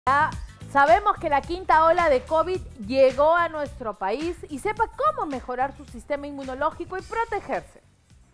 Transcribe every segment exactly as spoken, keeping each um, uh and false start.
Ya sabemos que la quinta ola de COVID llegó a nuestro país y sepa cómo mejorar su sistema inmunológico y protegerse.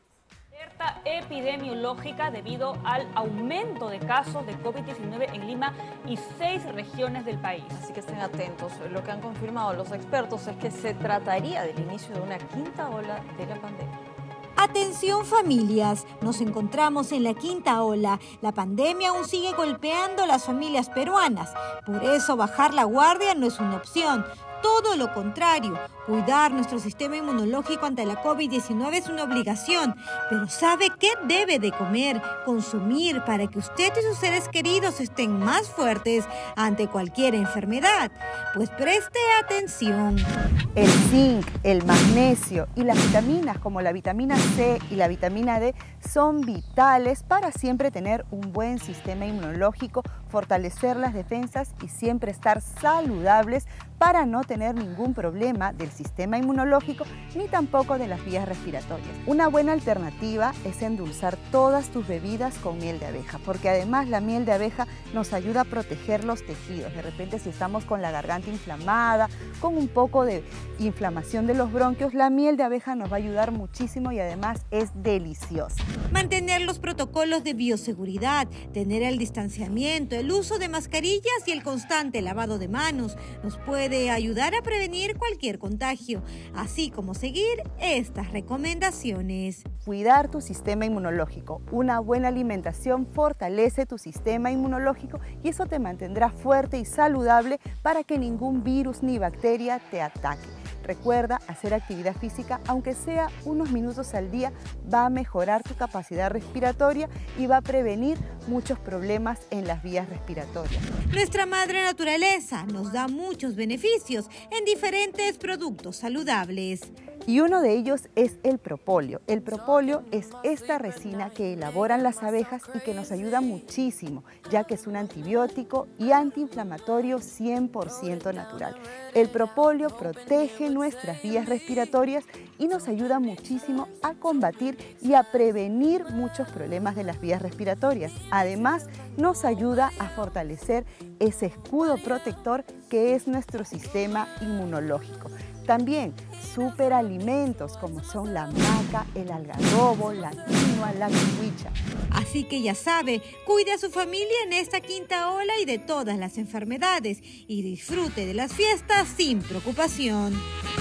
Alerta epidemiológica debido al aumento de casos de COVID diecinueve en Lima y seis regiones del país. Así que estén atentos. Lo que han confirmado los expertos es que se trataría del inicio de una quinta ola de la pandemia. Atención familias, nos encontramos en la quinta ola. La pandemia aún sigue golpeando a las familias peruanas. Por eso bajar la guardia no es una opción. Todo lo contrario, cuidar nuestro sistema inmunológico ante la COVID diecinueve es una obligación. Pero ¿sabe qué debe de comer, consumir para que usted y sus seres queridos estén más fuertes ante cualquier enfermedad? Pues preste atención. El zinc, el magnesio y las vitaminas como la vitamina C y la vitamina D son vitales para siempre tener un buen sistema inmunológico, fortalecer las defensas y siempre estar saludables para no tener ningún problema del sistema inmunológico ni tampoco de las vías respiratorias. Una buena alternativa es endulzar todas tus bebidas con miel de abeja, porque además la miel de abeja nos ayuda a proteger los tejidos. De repente, si estamos con la garganta inflamada, con un poco de inflamación de los bronquios, la miel de abeja nos va a ayudar muchísimo y además es deliciosa. Mantener los protocolos de bioseguridad, tener el distanciamiento, el uso de mascarillas y el constante lavado de manos nos puede ayudar a prevenir cualquier contagio, así como seguir estas recomendaciones. Cuidar tu sistema inmunológico. Una buena alimentación fortalece tu sistema inmunológico y eso te mantendrá fuerte y saludable para que ningún virus ni bacteria te ataque. Recuerda hacer actividad física, aunque sea unos minutos al día, va a mejorar tu capacidad respiratoria y va a prevenir muchos problemas en las vías respiratorias. Nuestra madre naturaleza nos da muchos beneficios en diferentes productos saludables. Y uno de ellos es el propóleo. El propóleo es esta resina que elaboran las abejas y que nos ayuda muchísimo, ya que es un antibiótico y antiinflamatorio cien por ciento natural. El propóleo protege nuestras vías respiratorias y nos ayuda muchísimo a combatir y a prevenir muchos problemas de las vías respiratorias. Además, nos ayuda a fortalecer ese escudo protector que es nuestro sistema inmunológico. También superalimentos como son la maca, el algarrobo, la quinoa, la kiwicha. Así que ya sabe, cuide a su familia en esta quinta ola y de todas las enfermedades y disfrute de las fiestas sin preocupación.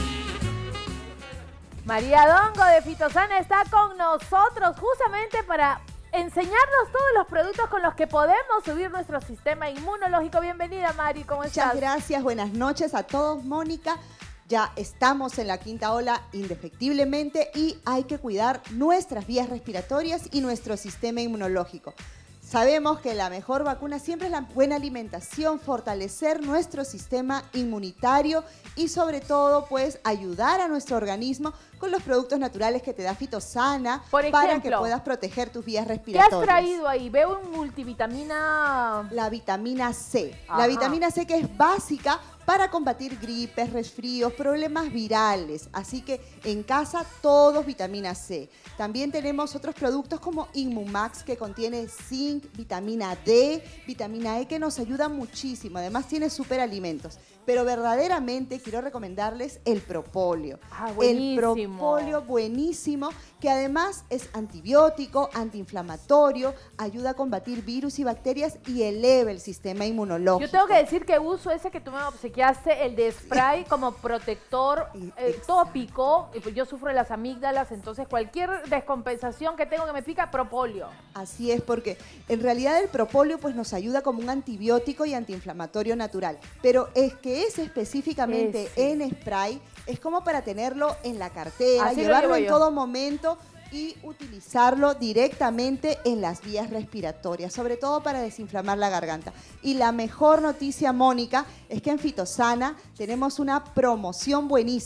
María Dongo de Fitosana está con nosotros justamente para enseñarnos todos los productos con los que podemos subir nuestro sistema inmunológico. Bienvenida, Mari, ¿cómo estás? Muchas gracias, buenas noches a todos, Mónica. Ya estamos en la quinta ola indefectiblemente y hay que cuidar nuestras vías respiratorias y nuestro sistema inmunológico. Sabemos que la mejor vacuna siempre es la buena alimentación, fortalecer nuestro sistema inmunitario y sobre todo pues ayudar a nuestro organismo con los productos naturales que te da Fitosana. Por ejemplo, para que puedas proteger tus vías respiratorias. ¿Qué has traído ahí? Veo un multivitamina... La vitamina C. Ajá. La vitamina C que es básica para combatir gripes, resfríos, problemas virales. Así que en casa todos vitamina C. También tenemos otros productos como Inmumax que contiene zinc, vitamina D, vitamina E que nos ayuda muchísimo. Además tiene superalimentos. Pero verdaderamente quiero recomendarles el propóleo. Ah, buenísimo. El propóleo buenísimo que además es antibiótico, antiinflamatorio, ayuda a combatir virus y bacterias y eleva el sistema inmunológico. Yo tengo que decir que uso ese que tú me obsequiaste, el de spray como protector eh, tópico. Yo sufro de las amígdalas, entonces cualquier descompensación que tengo que me pica, propóleo. Así es, porque en realidad el propóleo pues nos ayuda como un antibiótico y antiinflamatorio natural. Pero es que es específicamente Ese. en spray, es como para tenerlo en la cartera, Así lo llevarlo llevo en yo. todo momento y utilizarlo directamente en las vías respiratorias, sobre todo para desinflamar la garganta. Y la mejor noticia, Mónica, es que en Fitosana tenemos una promoción buenísima.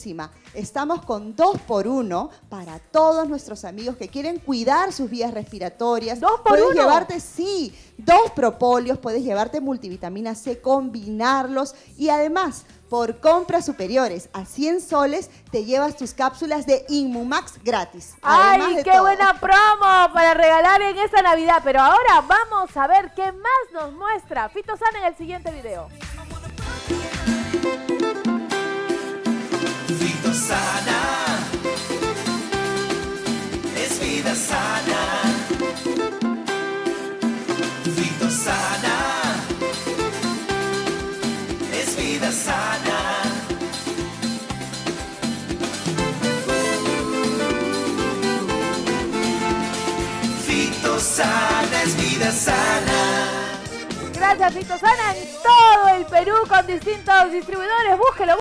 estamos con dos por uno para todos nuestros amigos que quieren cuidar sus vías respiratorias. ¿Dos por puedes uno? llevarte, sí, dos propolios, puedes llevarte multivitamina C, combinarlos y además, por compras superiores a cien soles, te llevas tus cápsulas de Inmumax gratis. ¡Ay, de qué todo. buena promo para regalar en esta Navidad! Pero ahora vamos a ver qué más nos muestra Fitosana en el siguiente video. Fitosana es vida sana. Fitosana es vida sana. Fitosana es vida sana. Gracias, Fitosana, en todo el Perú con distintos distribuidores. Búsquelo.